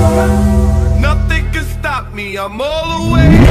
Nothing can stop me, I'm all the way.